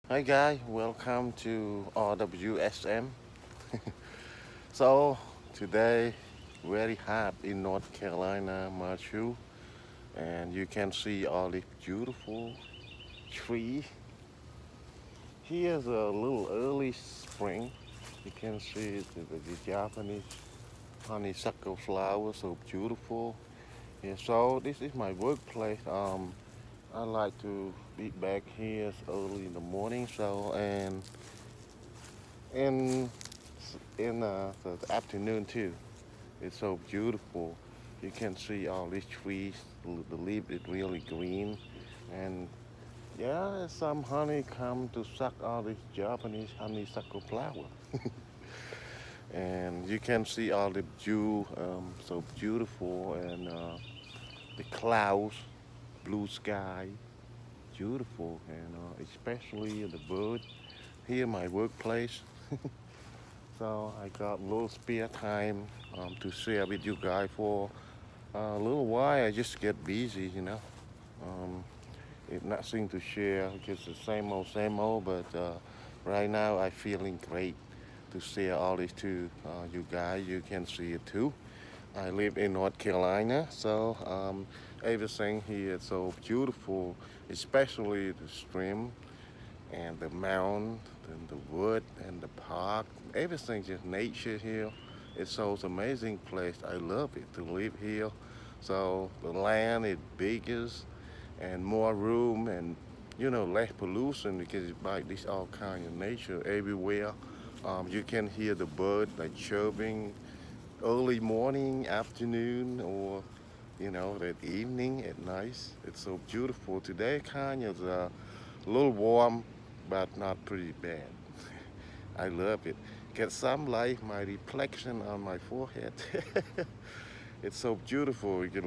Hi guys, welcome to RWSM. So today very hot in North Carolina, Marshall, and you can see all the beautiful tree. Here's a little early spring. You can see the Japanese honeysuckle flowers, so beautiful. Yeah, so this is my workplace. I like to be back here early in the morning, so and in the afternoon too. It's so beautiful. You can see all these trees. The leaf is really green, and yeah, some honey come to suck all these Japanese honeysuckle flower. And you can see all the dew, so beautiful, and the clouds, blue sky, beautiful, and especially the bird. Here, my workplace. So I got a little spare time to share with you guys for a little while. I just get busy. Um, it's nothing to share, just the same old. But right now I feeling great to share all this to you guys. You can see it too. I live in North Carolina, so everything here is so beautiful, especially the stream and the mountain and the wood and the park. Everything just nature here. It's so amazing place. I love it to live here. So the land is bigger and more room and less pollution because by this all kind of nature everywhere. You can hear the bird like chirping early morning, afternoon, or that evening at night. It's so beautiful. Today kind of a little warm, but not pretty bad. I love it. Get some light, my reflection on my forehead. It's so beautiful. You can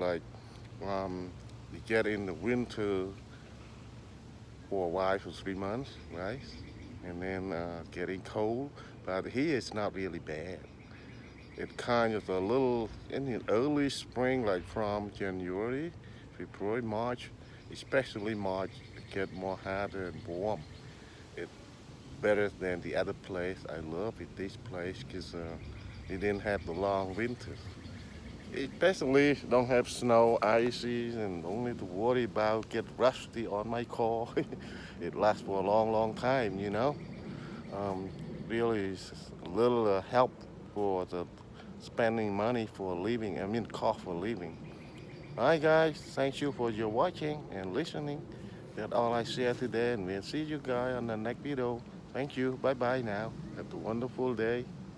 you get in the winter for a while for 3 months, right? And then getting cold. But here it's not really bad. It kind of a little in the early spring, like from January, February, March, especially March, it get more hotter and warm. It better than the other place. I love it, this place, because it didn't have the long winters. It basically don't have snow, ices, and only to worry about get rusty on my car. It lasts for a long, long time. Um, really, it's a little help for the spending money for a living. I mean, cost for living. All right, guys. Thank you for your watching and listening. That's all I share today, and we'll see you guys on the next video. Thank you. Bye bye now. Have a wonderful day.